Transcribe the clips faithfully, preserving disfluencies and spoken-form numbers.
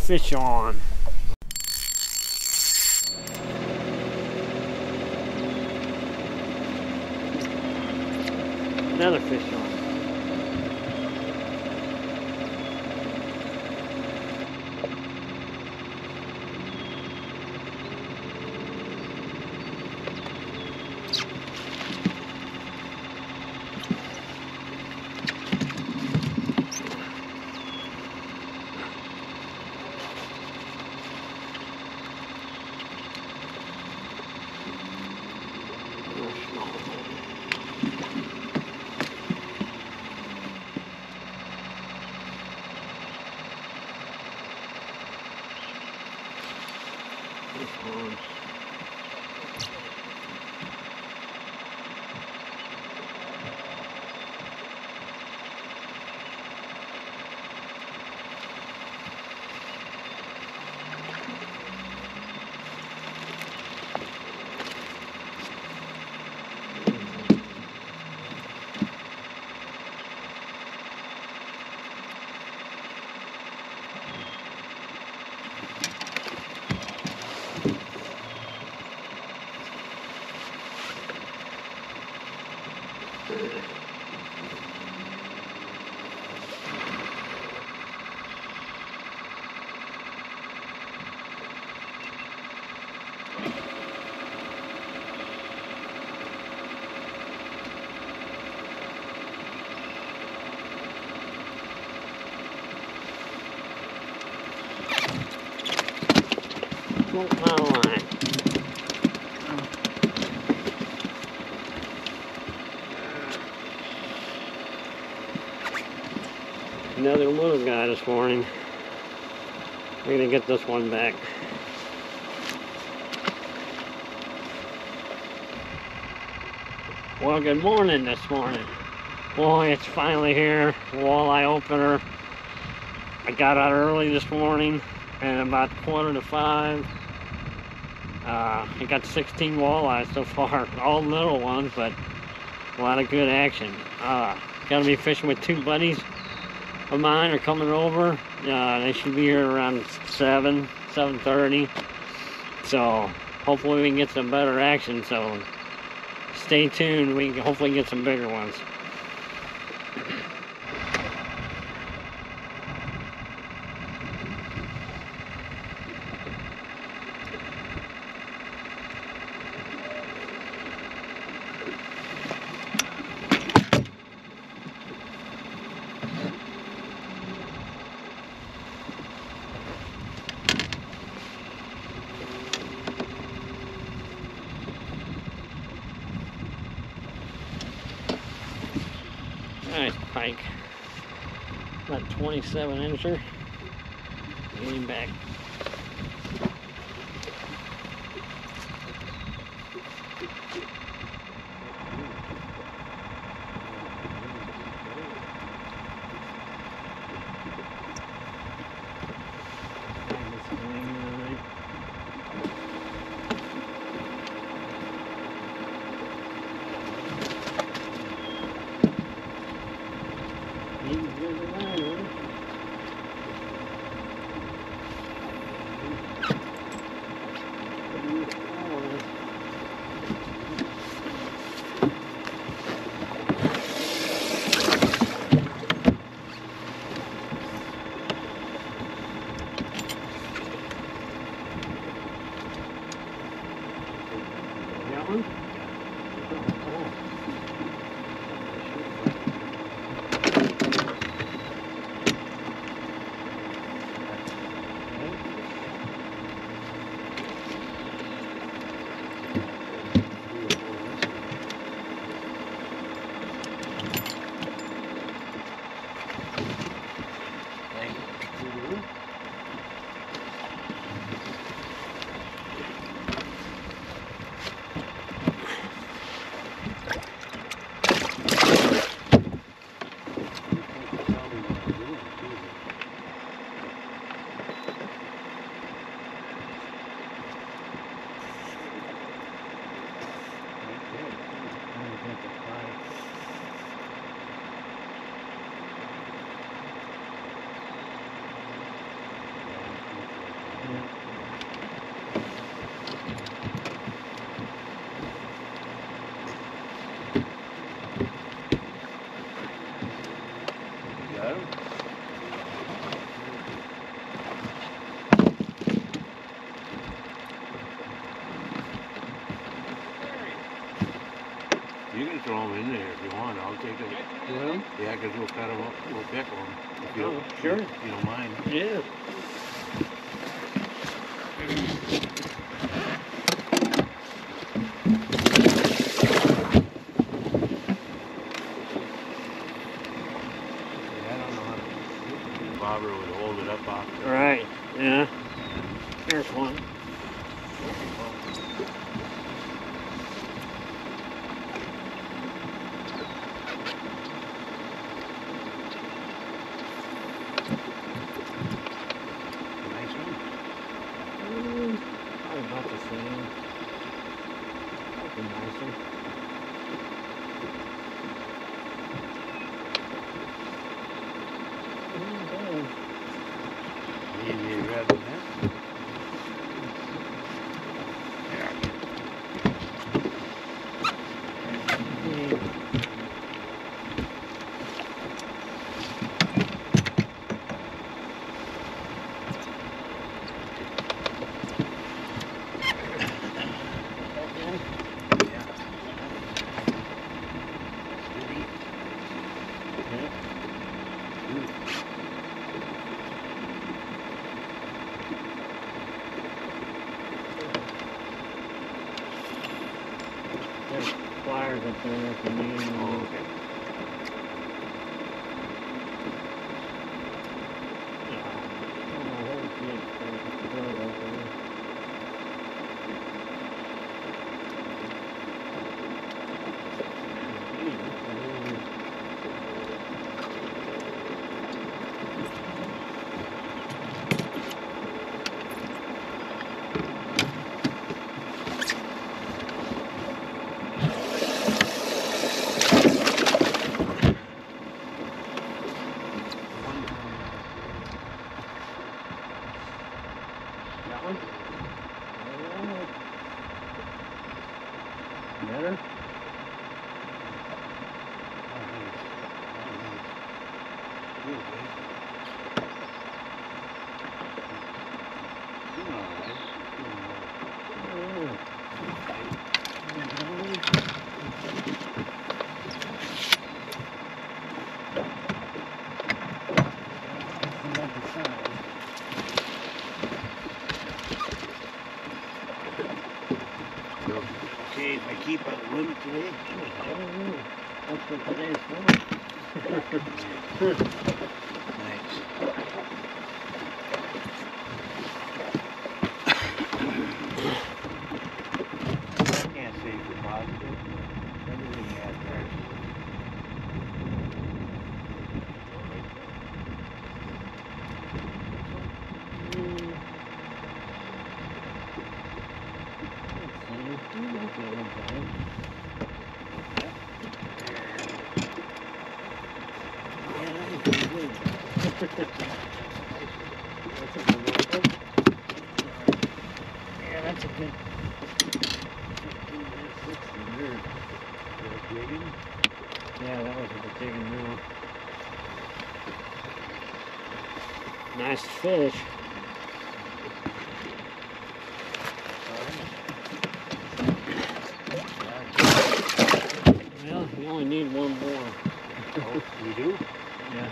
fish on. Another fish on. Walleye. Another little guy this morning. We're gonna get this one back. Well, good morning this morning. Boy, it's finally here. Walleye opener. I got out early this morning and about quarter to five. Uh, I got sixteen walleyes so far, all little ones, but a lot of good action. Uh, gonna be fishing with two buddies of mine are coming over. Uh, they should be here around seven, seven thirty. So hopefully we can get some better action. So stay tuned. We can hopefully get some bigger ones. Nice pike, about twenty-seven incher. Lean back. got him? You can throw them in there if you want. I'll take them. Well, yeah, because we'll cut them up. We'll pickle them. If you, oh, sure. If you don't mind. Yeah. Bobber would hold it up off. Right, yeah. Here's one. Nice one. Mm, probably about the same. That'd be nicer. Easy red than that. There's pliers up there if you need them. Oh, okay. Better? Okay, if I keep on the limit today, that's what today's for. Thanks. I can't say for positive. Everything has there. Yeah, that's a good fifteen minutes, sixteen minutes. Digging? Yeah, that was a good digging mill. Nice fish. Well, you only need one more. Oh, you do? Yeah.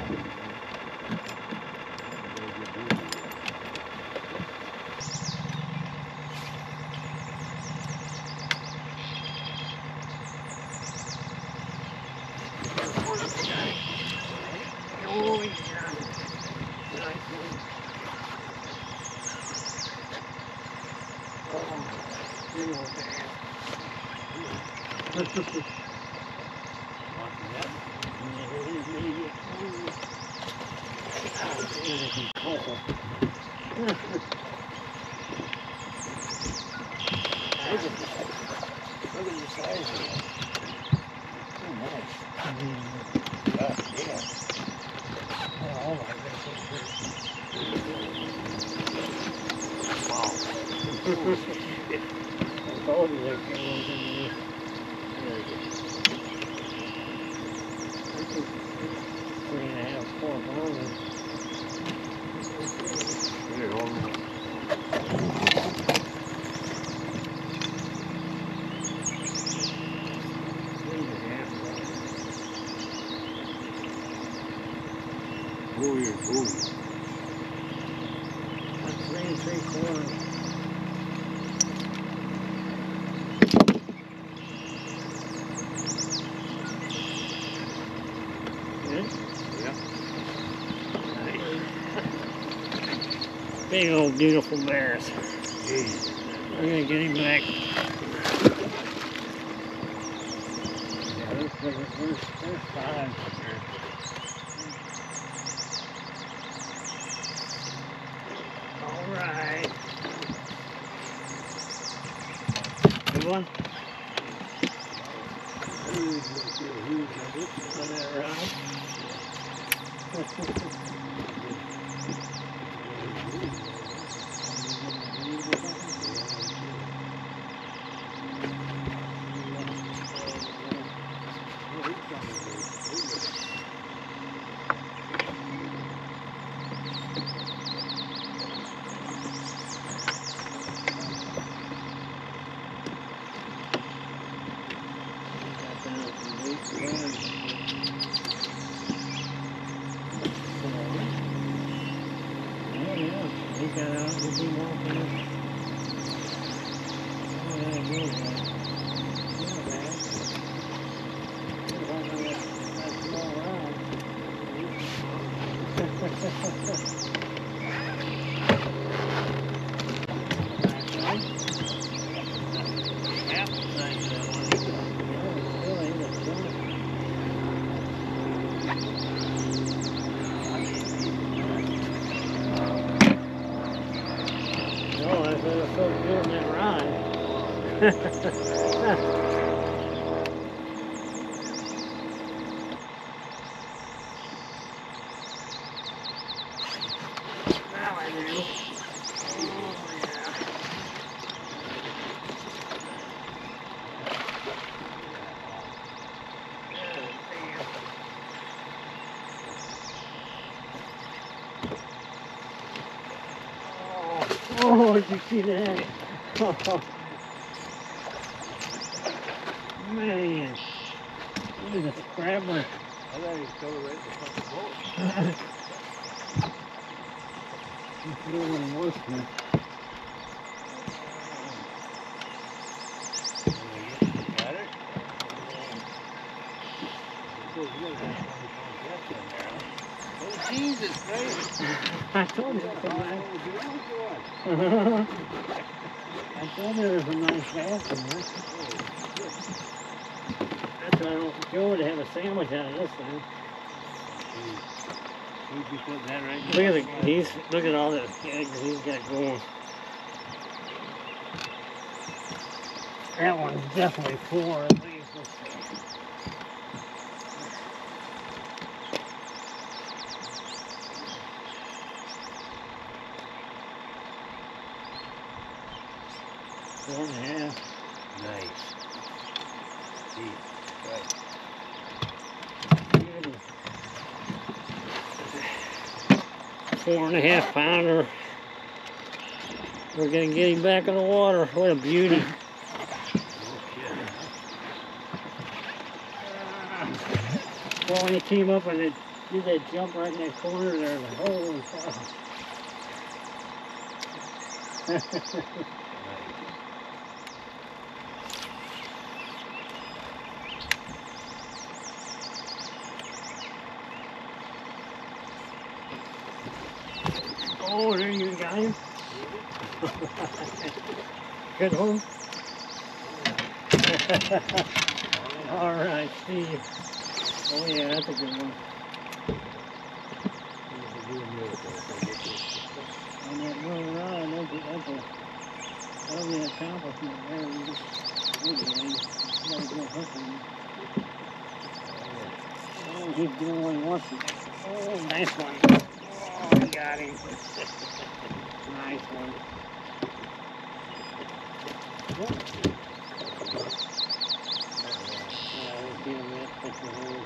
Oh, yeah. Nice one. Oh, big old man. Want that? Look at the size of it. So nice. Oh, yeah. Oh my goodness. Wow. I told you that came over here. There it is. Three and a half. Oh, yeah, oh. That's three and three quarters. Good? Yeah. Nice. Big old beautiful bears. Jeez. We're gonna get him back. Yeah, there's, there's, there's, there's five. All right. Good one. All right. He got out, did he walk in? Oh, yeah, good. Yeah, man. He's on that, that small rod. Nice one. Half the size of that one. Yeah, it's still ain't a twenty. No, that's what was so good in that ride. Now I do. Oh, yeah. Oh, did you see that? Oh, man. Look at the scrabbler. I thought he stole right in the fucking boat. He's doing worse now. Got it? So you got about twenty pounds left in there, huh? Oh, Jesus Christ. I told you it was a nice. Oh, I told you there was a nice bass in there. That's why I don't Joe would have a sandwich out of this thing. He'd be putting that right in Look at the he's look at all the eggs he's got going. That one's definitely four at least. Let's see. Four and a half. Nice. Gee, right. Four and a half pounder. We're gonna get him back in the water. What a beauty. Well, when he came up and it did that jump right in that corner there, like, holy cow. Oh, there you got him. Good one. All right, Steve. Oh yeah, that's a good one. On that little rod, that's a, that's a, that'll be an accomplishment there. You just, you gotta go hooking. Oh, he's doing what he wants to do. Oh, nice one. Oh, he got him. Nice one. What? Yeah, we'll see him that picture here.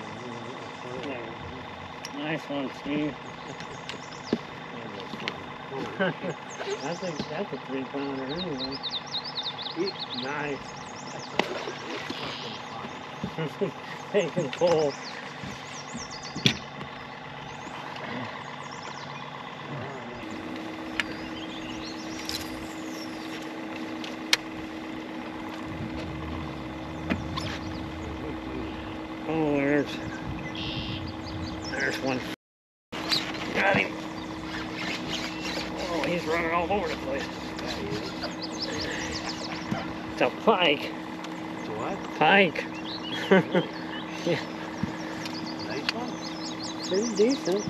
Nice one, Steve. I think that's a three pounder anyway. Nice. Take and pull. Oh, there's, there's one. Got him. Oh, he's running all over the place. It's a pike. It's a what? Pike. Yeah. Nice one. Pretty decent.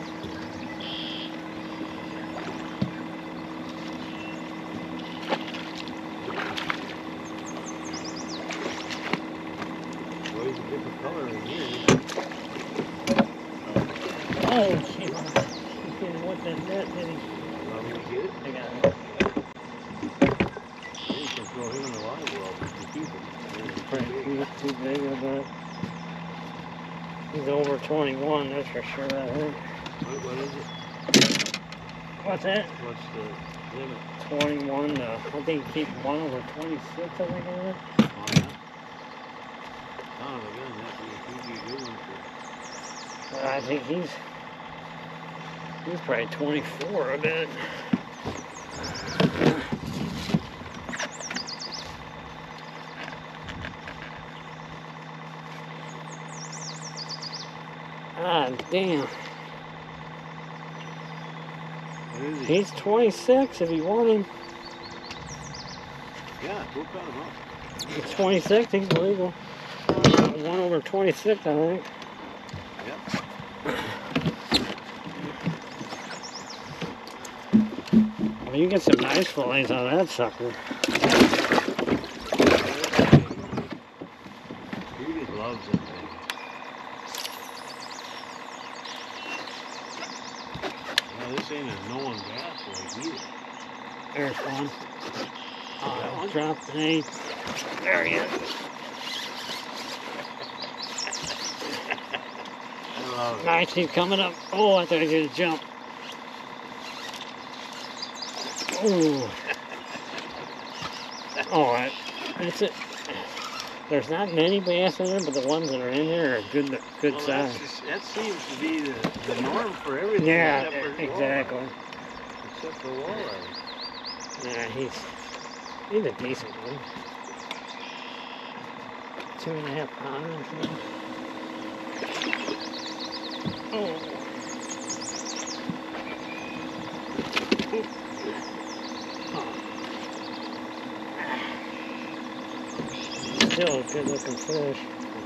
Well, he's a different color in here. Oh, gee. He didn't want that net, did he? Want me to get it? I got it. You can throw him in the live well to keep it. Pretty, he's too big, I bet. He's over twenty-one, that's for sure, I think. What, what is it? What's that? What's the limit? twenty-one, uh, I think keep one over twenty-six, I think it is. Oh, yeah? Oh, again, that would be a good one for... Uh, I think he's, he's probably twenty-four, I bet. Ah, damn. What is he? He's twenty-six if you want him. Yeah, we'll cut him up. He's twenty-six, he's legal. one over twenty-six, I think. Yep. Well, you get some nice fillets on that sucker. Judy loves it, man. Now, this ain't a no one gas like either. There's one. Oh, that Uh, one? dropped an eight. There he is. I love it. Nice, he's coming up. Oh, I thought he did a jump. Ooh. All right, that's it. There's not many bass in there, but the ones that are in there are good, good Well, size. that's just, that seems to be the, the norm for everything. Yeah, except for exactly. walleye. Except for walleye. Yeah, he's he's a decent one. Two and a half pounds. Oh. Still a good looking fish.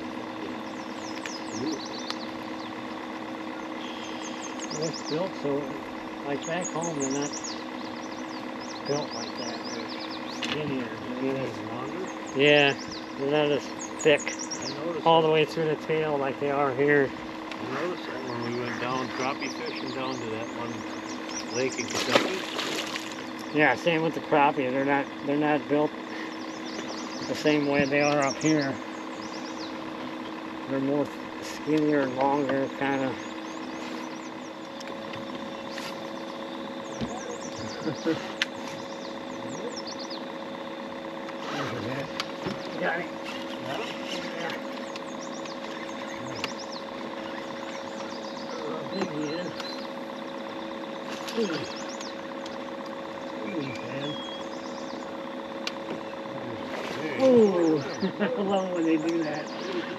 It's built so, like back home, they're not built like that. They're skinnier. It's longer? Yeah, they're not as thick I noticed all the that. way through the tail like they are here. I noticed that when we went down crappie fishing down to that one lake in Kentucky. Yeah, same with the crappie. They're not they're not built the same way they are up here. They're more skinnier and longer, kind of. Got it. Got him? Yeah. How big he is. Ooh. Ooh, man. Ooh. I love when they do that.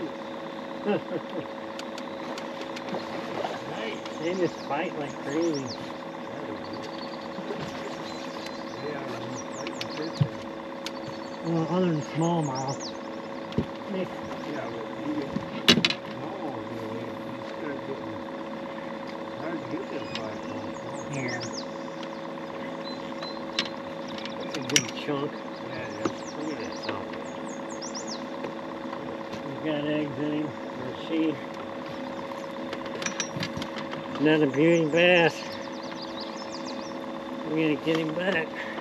They just fight like crazy. Well, other than smallmouth. They, Yeah, but you get small, really, you start getting hard to get them five pounds. yeah. That's a good chunk. Yeah, it is. Look at that sound. He's got eggs in him, or she. Another beauty bass. We're gonna get him back.